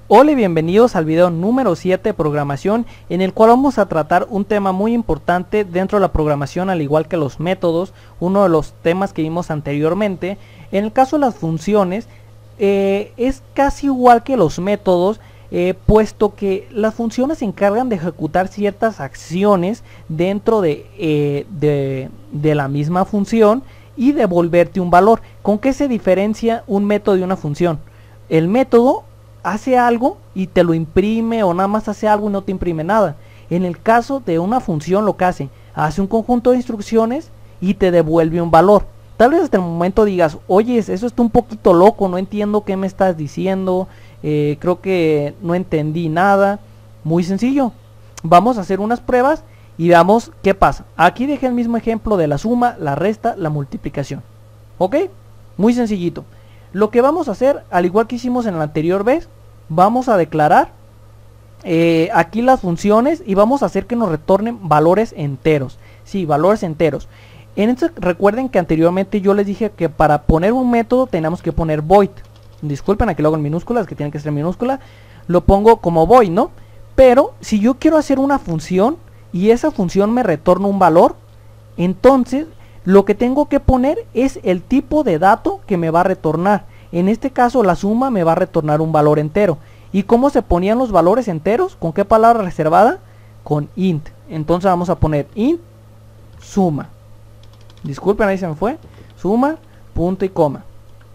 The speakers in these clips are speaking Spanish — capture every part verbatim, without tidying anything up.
Hola y bienvenidos al video número siete de programación, en el cual vamos a tratar un tema muy importante dentro de la programación, al igual que los métodos, uno de los temas que vimos anteriormente. En el caso de las funciones, eh, es casi igual que los métodos, eh, puesto que las funciones se encargan de ejecutar ciertas acciones dentro de, eh, de, de la misma función y devolverte un valor. ¿Con qué se diferencia un método de una función? El método hace algo y te lo imprime, o nada más hace algo y no te imprime nada. En el caso de una función, lo que hace, hace un conjunto de instrucciones y te devuelve un valor. Tal vez hasta el momento digas, oye, eso está un poquito loco, no entiendo qué me estás diciendo, eh, creo que no entendí nada. Muy sencillo, vamos a hacer unas pruebas y veamos qué pasa. Aquí dejé el mismo ejemplo de la suma, la resta, la multiplicación. ¿Ok? Muy sencillito. Lo que vamos a hacer, al igual que hicimos en la anterior vez, vamos a declarar eh, aquí las funciones y vamos a hacer que nos retornen valores enteros. Sí, valores enteros. En esto, recuerden que anteriormente yo les dije que para poner un método tenemos que poner void. Disculpen, aquí lo hago en minúsculas, que tienen que ser en minúscula. Lo pongo como void, ¿no? Pero si yo quiero hacer una función y esa función me retorna un valor, entonces lo que tengo que poner es el tipo de dato que me va a retornar. En este caso la suma me va a retornar un valor entero. ¿Y cómo se ponían los valores enteros? ¿Con qué palabra reservada? Con int. Entonces vamos a poner int suma. Disculpen, ahí se me fue. Suma, punto y coma.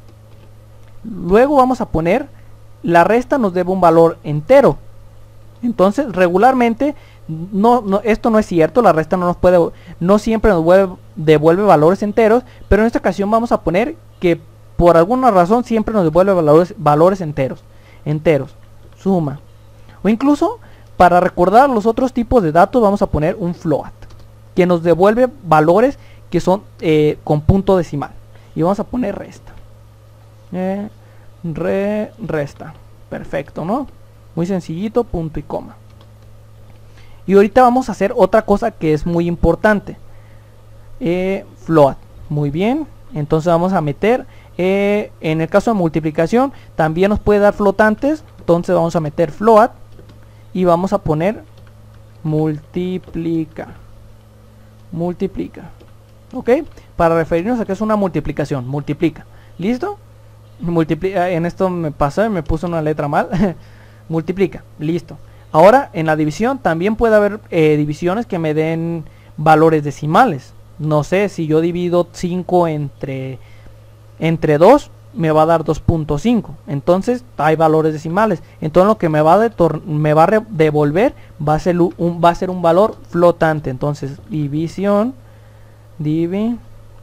Luego vamos a poner la resta nos debe un valor entero. Entonces regularmente No, no, esto no es cierto, la resta no nos puede, no siempre nos devuelve, devuelve valores enteros, pero en esta ocasión vamos a poner que por alguna razón siempre nos devuelve valores, valores enteros, enteros, suma. O incluso, para recordar los otros tipos de datos, vamos a poner un float, que nos devuelve valores que son eh, con punto decimal. Y vamos a poner resta. Eh, re, resta. Perfecto, ¿no? Muy sencillito, punto y coma. Y ahorita vamos a hacer otra cosa que es muy importante. Eh, float. Muy bien. Entonces vamos a meter. Eh, en el caso de multiplicación. También nos puede dar flotantes. Entonces vamos a meter float. Y vamos a poner. Multiplica. Multiplica. Ok. Para referirnos a que es una multiplicación. Multiplica. ¿Listo? Multiplica. En esto me pasó. Me puso una letra mal. Multiplica. Listo. Ahora en la división también puede haber eh, divisiones que me den valores decimales. No sé, si yo divido cinco entre, entre dos, me va a dar dos punto cinco. Entonces hay valores decimales. Entonces lo que me va a, me va a devolver va a, ser un, va a ser un valor flotante. Entonces división, divi.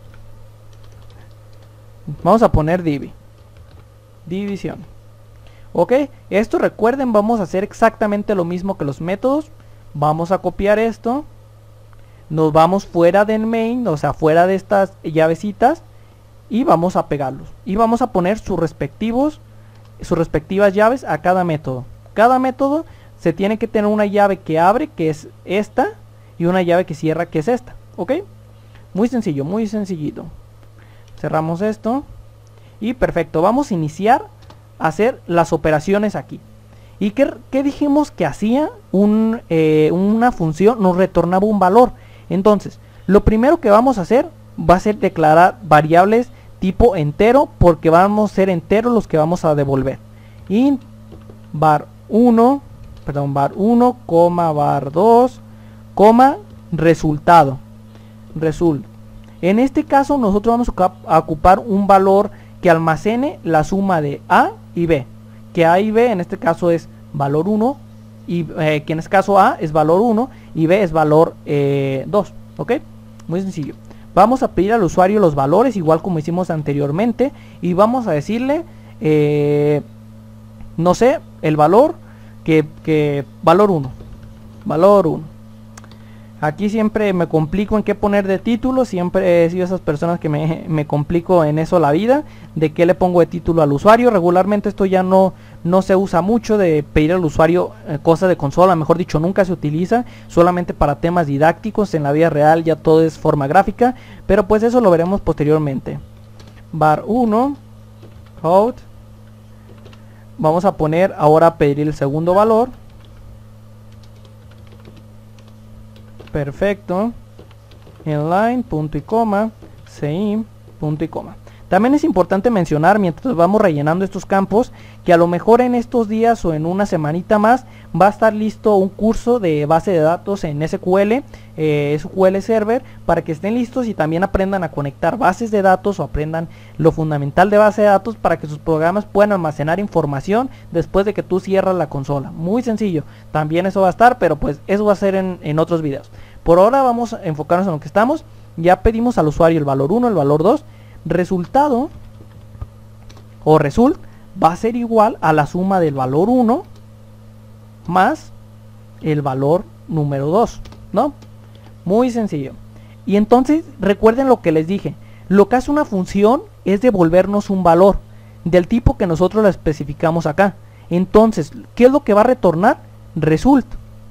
Vamos a poner divi. División. Ok, esto recuerden, vamos a hacer exactamente lo mismo que los métodos. Vamos a copiar esto. Nos vamos fuera del main, o sea, fuera de estas llavecitas. Y vamos a pegarlos. Y vamos a poner sus respectivos, sus respectivas llaves a cada método. Cada método se tiene que tener una llave que abre, que es esta. Y una llave que cierra, que es esta. Ok, muy sencillo, muy sencillito. Cerramos esto. Y perfecto, vamos a iniciar hacer las operaciones aquí. ¿Y qué, qué dijimos que hacía? Un, eh, una función nos retornaba un valor. Entonces, lo primero que vamos a hacer va a ser declarar variables tipo entero, porque vamos a ser enteros los que vamos a devolver. Int var uno, perdón, var uno, coma, var dos, coma, resultado. Result. En este caso nosotros vamos a ocupar un valor que almacene la suma de A y B, que A y B en este caso es valor uno, y eh, que en este caso A es valor uno y B es valor eh, dos. Ok, muy sencillo. Vamos a pedir al usuario los valores igual como hicimos anteriormente, y vamos a decirle eh, no sé, el valor que, que valor uno, valor uno. Aquí siempre me complico en qué poner de título. Siempre he sido esas personas que me, me complico en eso la vida, de qué le pongo de título al usuario. Regularmente esto ya no, no se usa mucho, de pedir al usuario eh, cosas de consola, mejor dicho, nunca se utiliza, solamente para temas didácticos. En la vida real ya todo es forma gráfica, pero pues eso lo veremos posteriormente. Var uno, out, Vamos a poner ahora pedir el segundo valor. Perfecto. Inline, punto y coma, sim, punto y coma. También es importante mencionar, mientras vamos rellenando estos campos, que a lo mejor en estos días o en una semanita más va a estar listo un curso de base de datos en S Q L, eh, S Q L Server, para que estén listos y también aprendan a conectar bases de datos o aprendan lo fundamental de base de datos para que sus programas puedan almacenar información después de que tú cierras la consola. Muy sencillo, también eso va a estar, pero pues eso va a ser en, en otros videos. Por ahora vamos a enfocarnos en lo que estamos. Ya pedimos al usuario el valor uno, el valor dos. Resultado o result va a ser igual a la suma del valor uno más el valor número dos, ¿no? Muy sencillo. Y entonces recuerden lo que les dije, lo que hace una función es devolvernos un valor del tipo que nosotros la especificamos acá. Entonces, ¿qué es lo que va a retornar? Result.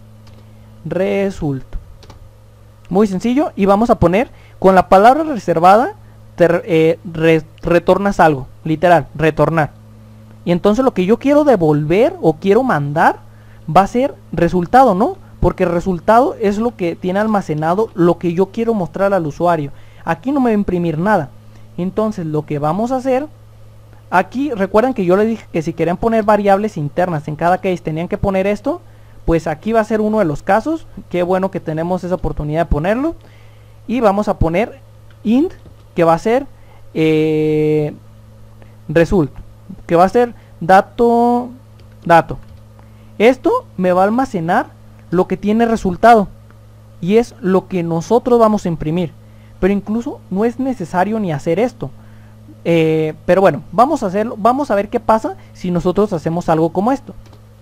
Result. Muy sencillo. Y vamos a poner con la palabra reservada, te eh, re, retornas algo, literal, retornar. Y entonces lo que yo quiero devolver o quiero mandar va a ser resultado, ¿no? Porque el resultado es lo que tiene almacenado lo que yo quiero mostrar al usuario. Aquí no me va a imprimir nada. Entonces lo que vamos a hacer, aquí recuerden que yo les dije que si querían poner variables internas en cada case tenían que poner esto. Pues aquí va a ser uno de los casos. Qué bueno que tenemos esa oportunidad de ponerlo. Y vamos a poner int, que va a ser eh, result, que va a ser dato dato. Esto me va a almacenar lo que tiene resultado y es lo que nosotros vamos a imprimir. Pero incluso no es necesario ni hacer esto. Eh, pero bueno, vamos a hacerlo. Vamos a ver qué pasa si nosotros hacemos algo como esto.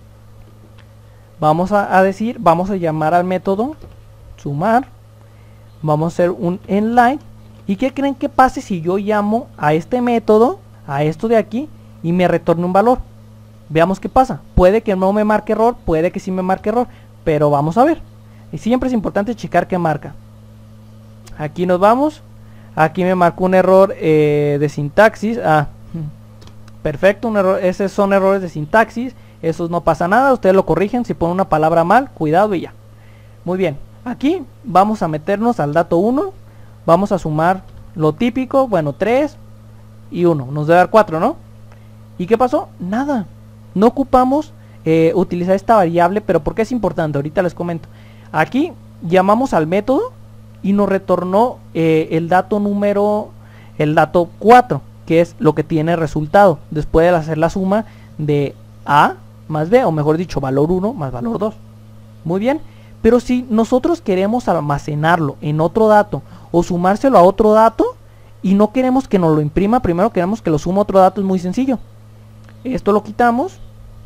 Vamos a, a decir, vamos a llamar al método sumar. Vamos a hacer un inline. ¿Y qué creen que pase si yo llamo a este método, a esto de aquí, y me retorne un valor? Veamos qué pasa. Puede que no me marque error, puede que sí me marque error, pero vamos a ver. Y siempre es importante checar qué marca. Aquí nos vamos. Aquí me marcó un error eh, de sintaxis. Ah, perfecto, un error. Esos son errores de sintaxis. Esos no pasa nada, ustedes lo corrigen. Si ponen una palabra mal, cuidado y ya. Muy bien. Aquí vamos a meternos al dato uno. Vamos a sumar lo típico, bueno, tres y uno, nos debe dar cuatro, ¿no? ¿Y qué pasó? Nada, no ocupamos eh, utilizar esta variable, pero ¿por qué es importante? Ahorita les comento. Aquí llamamos al método y nos retornó eh, el dato número, el dato cuatro, que es lo que tiene resultado, después de hacer la suma de A más B, o mejor dicho, valor uno más valor dos. Muy bien, pero si nosotros queremos almacenarlo en otro dato, o sumárselo a otro dato y no queremos que nos lo imprima, primero queremos que lo suma a otro dato, es muy sencillo. Esto lo quitamos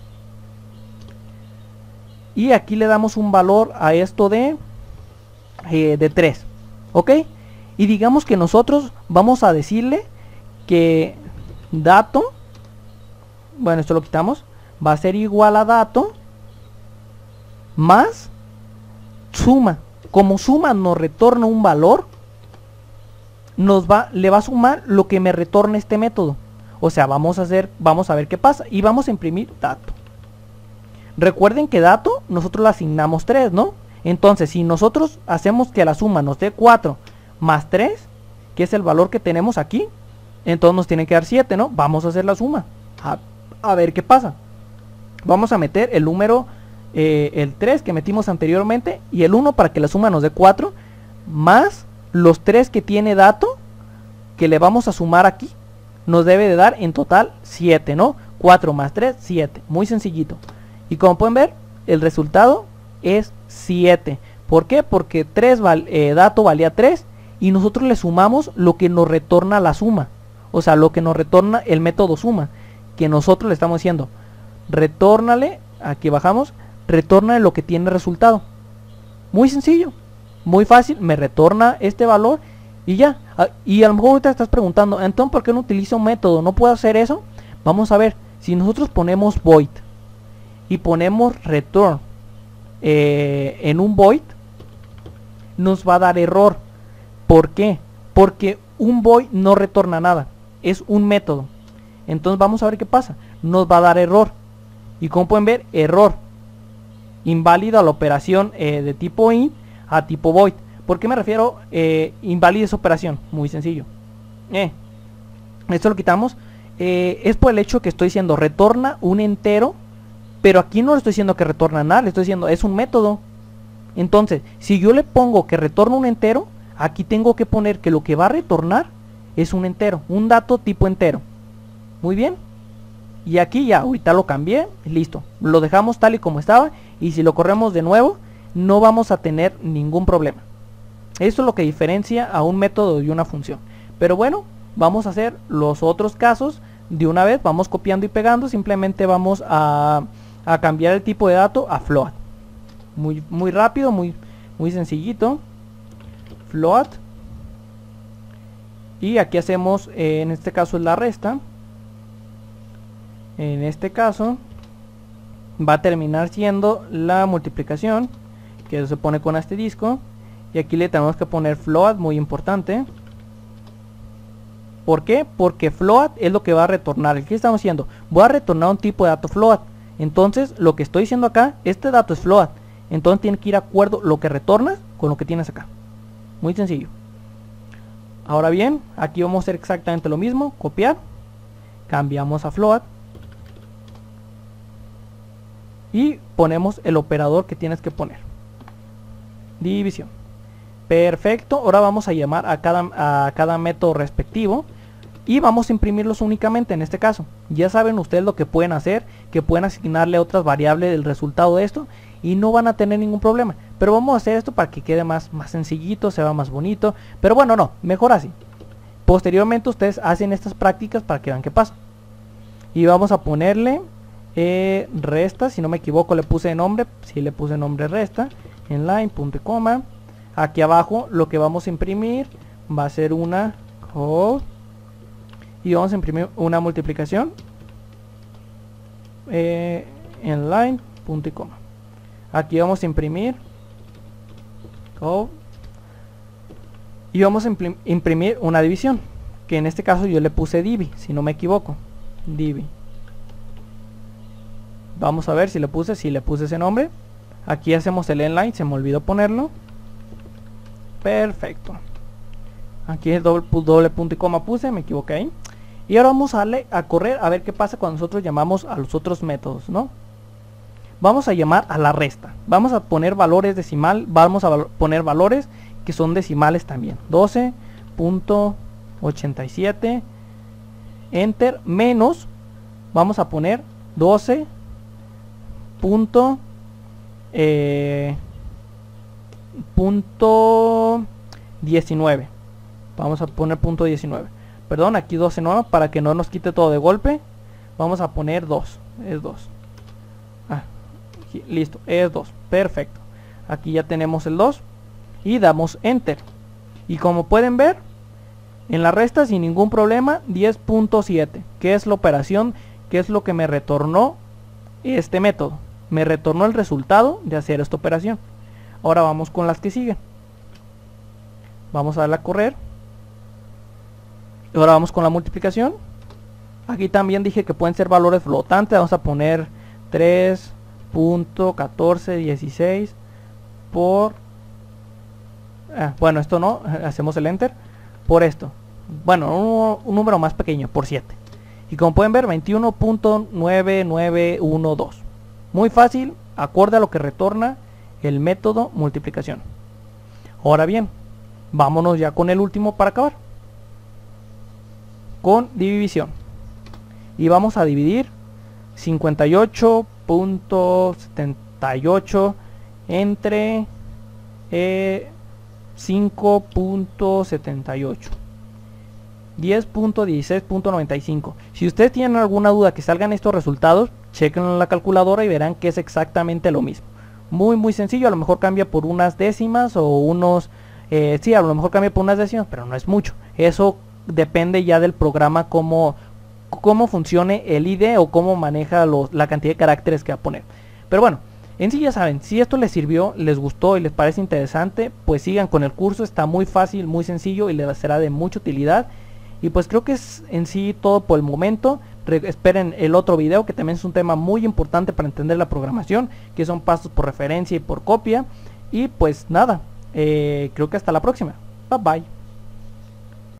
y aquí le damos un valor a esto de eh, de tres, ¿ok? Y digamos que nosotros vamos a decirle que dato, bueno, esto lo quitamos, va a ser igual a dato más suma. Como suma nos retorna un valor, nos va, le va a sumar lo que me retorna este método. O sea, vamos a hacer, vamos a ver qué pasa y vamos a imprimir dato. Recuerden que dato nosotros le asignamos tres, ¿no? Entonces, si nosotros hacemos que la suma nos dé cuatro más tres, que es el valor que tenemos aquí, entonces nos tiene que dar siete, ¿no? Vamos a hacer la suma. A, a ver qué pasa. Vamos a meter el número, eh, el tres que metimos anteriormente y el uno para que la suma nos dé cuatro, más los tres que tiene dato, que le vamos a sumar aquí, nos debe de dar en total siete, ¿no? cuatro más tres, siete. Muy sencillito. Y como pueden ver, el resultado es siete. ¿Por qué? Porque tres val, eh, dato valía tres y nosotros le sumamos lo que nos retorna la suma. O sea, lo que nos retorna el método suma. Que nosotros le estamos diciendo, retórnale, aquí bajamos, retórnale lo que tiene resultado. Muy sencillo, muy fácil, me retorna este valor y ya. Y a lo mejor te estás preguntando, entonces ¿por qué no utilizo un método? ¿No puedo hacer eso? Vamos a ver, si nosotros ponemos void y ponemos return eh, en un void, nos va a dar error. ¿Por qué? Porque un void no retorna nada, es un método. Entonces vamos a ver qué pasa, nos va a dar error. Y como pueden ver, error, inválida la operación eh, de tipo int a tipo void. ¿Por qué me refiero eh, inválida esa operación? Muy sencillo. Eh, esto lo quitamos. Eh, es por el hecho que estoy diciendo retorna un entero, pero aquí no le estoy diciendo que retorna nada, le estoy diciendo es un método. Entonces, si yo le pongo que retorna un entero, aquí tengo que poner que lo que va a retornar es un entero, un dato tipo entero. Muy bien. Y aquí ya, ahorita lo cambié, listo. Lo dejamos tal y como estaba, y si lo corremos de nuevo, no vamos a tener ningún problema. Esto es lo que diferencia a un método y una función. Pero bueno, vamos a hacer los otros casos de una vez. Vamos copiando y pegando. Simplemente vamos a, a cambiar el tipo de dato a float. Muy, muy rápido, muy, muy sencillito. Float. Y aquí hacemos, eh, en este caso es la resta. En este caso va a terminar siendo la multiplicación, que se pone con asterisco. Y aquí le tenemos que poner float, muy importante. ¿Por qué? Porque float es lo que va a retornar. Aquí estamos diciendo, voy a retornar un tipo de dato float. Entonces, lo que estoy diciendo acá, este dato es float. Entonces tiene que ir de acuerdo lo que retornas con lo que tienes acá. Muy sencillo. Ahora bien, aquí vamos a hacer exactamente lo mismo. Copiar. Cambiamos a float. Y ponemos el operador que tienes que poner. División. Perfecto. Ahora vamos a llamar a cada, a cada método respectivo. Y vamos a imprimirlos únicamente en este caso. Ya saben ustedes lo que pueden hacer, que pueden asignarle otras variables del resultado de esto y no van a tener ningún problema. Pero vamos a hacer esto para que quede más, más sencillito, se vea más bonito. Pero bueno, no, mejor así. Posteriormente ustedes hacen estas prácticas para que vean qué pasa. Y vamos a ponerle eh, resta, si no me equivoco le puse nombre, si le puse nombre resta, en line, punto y coma. Aquí abajo lo que vamos a imprimir va a ser una code. Y vamos a imprimir una multiplicación eh, en line, punto y coma. Aquí vamos a imprimir code. Y vamos a imprimir una división, que en este caso yo le puse divi, si no me equivoco. Divi. Vamos a ver si le puse, si le puse ese nombre. Aquí hacemos el inline, se me olvidó ponerlo. Perfecto. Aquí es doble, doble punto y coma puse, me equivoqué ahí. Y ahora vamos a darle a correr a ver qué pasa cuando nosotros llamamos a los otros métodos, ¿no? Vamos a llamar a la resta. Vamos a poner valores decimal, vamos a val poner valores que son decimales también. doce punto ochenta y siete, enter, menos, vamos a poner doce punto diecinueve. Vamos a poner punto diecinueve. Perdón, aquí doce nueve para que no nos quite todo de golpe. Vamos a poner dos. Es dos. Ah, aquí, listo, es dos. Perfecto. Aquí ya tenemos el dos. Y damos enter. Y como pueden ver, en la resta sin ningún problema, diez punto siete. Que es la operación, que es lo que me retornó este método. Me retornó el resultado de hacer esta operación. Ahora vamos con las que siguen. Vamos a darle a correr. Ahora vamos con la multiplicación. Aquí también dije que pueden ser valores flotantes. Vamos a poner tres punto catorce dieciséis por... Ah, bueno, esto no. Hacemos el enter. Por esto. Bueno, un, un número más pequeño, por siete. Y como pueden ver, veintiuno punto nueve nueve uno dos. Muy fácil, acorde a lo que retorna el método multiplicación. Ahora bien, vámonos ya con el último para acabar. Con división. Y vamos a dividir cincuenta y ocho punto setenta y ocho entre eh, cinco punto setenta y ocho. diez punto dieciséis punto noventa y cinco. Si ustedes tienen alguna duda que salgan estos resultados, chequenlo en la calculadora y verán que es exactamente lo mismo. Muy muy sencillo, a lo mejor cambia por unas décimas o unos... Eh, sí, a lo mejor cambia por unas décimas, pero no es mucho. Eso depende ya del programa, cómo, cómo funcione el I D E o cómo maneja los, la cantidad de caracteres que va a poner. Pero bueno, en sí ya saben, si esto les sirvió, les gustó y les parece interesante, pues sigan con el curso. Está muy fácil, muy sencillo y les será de mucha utilidad. Y pues creo que es en sí todo por el momento. Re esperen el otro video, que también es un tema muy importante para entender la programación, que son pasos por referencia y por copia. Y pues nada, eh, creo que hasta la próxima. Bye bye.